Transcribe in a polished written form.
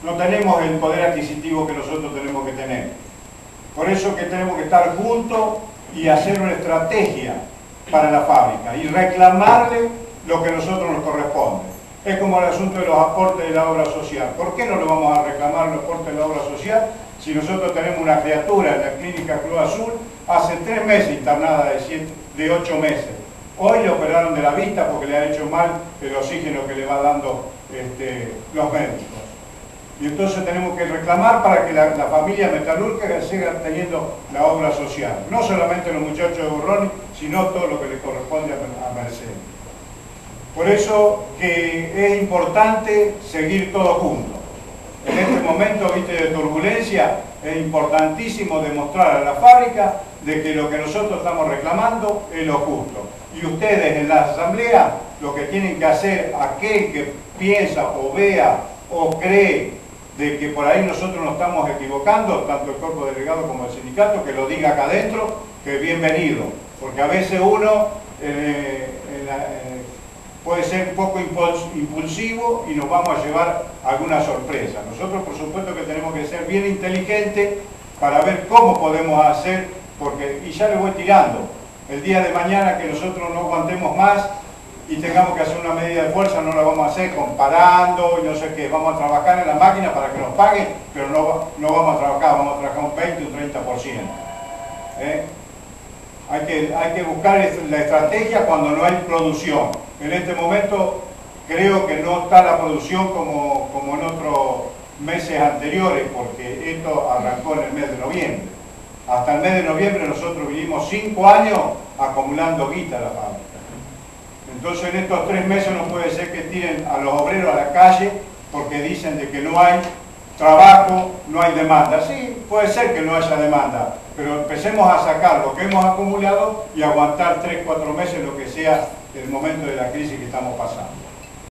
no tenemos el poder adquisitivo que nosotros tenemos que tener. Por eso que tenemos que estar juntos y hacer una estrategia para la fábrica y reclamarle lo que a nosotros nos corresponde. Es como el asunto de los aportes de la obra social. ¿Por qué no le vamos a reclamar los aportes de la obra social si nosotros tenemos una criatura en la clínica Cruz Azul hace 3 meses internada de 8 meses? Hoy le operaron de la vista porque le ha hecho mal el oxígeno que le va dando los médicos. Y entonces tenemos que reclamar para que la familia metalúrgica siga teniendo la obra social. No solamente los muchachos de Borroni, sino todo lo que le corresponde a Mercedes. Por eso que es importante seguir todos juntos. En este momento, viste, de turbulencia, es importantísimo demostrar a la fábrica de que lo que nosotros estamos reclamando es lo justo. Y ustedes en la asamblea lo que tienen que hacer, aquel que piensa o vea o cree de que por ahí nosotros nos estamos equivocando, tanto el cuerpo delegado como el sindicato, que lo diga acá adentro, que bienvenido. Porque a veces uno puede ser un poco impulsivo y nos vamos a llevar alguna sorpresa. Nosotros por supuesto que tenemos que ser bien inteligentes para ver cómo podemos hacer, porque, y ya le voy tirando, el día de mañana que nosotros no aguantemos más y tengamos que hacer una medida de fuerza, no la vamos a hacer comparando y no sé qué, vamos a trabajar en la máquina para que nos paguen, pero no vamos a trabajar un 20 o un 30%. Hay que buscar la estrategia cuando no hay producción. En este momento creo que no está la producción como en otros meses anteriores, porque esto arrancó en el mes de noviembre. Hasta el mes de noviembre nosotros vinimos 5 años acumulando guita a la fábrica. Entonces en estos 3 meses no puede ser que tiren a los obreros a la calle porque dicen de que no hay trabajo, no hay demanda. Sí, puede ser que no haya demanda, pero empecemos a sacar lo que hemos acumulado y aguantar 3 o 4 meses, lo que sea el momento de la crisis que estamos pasando.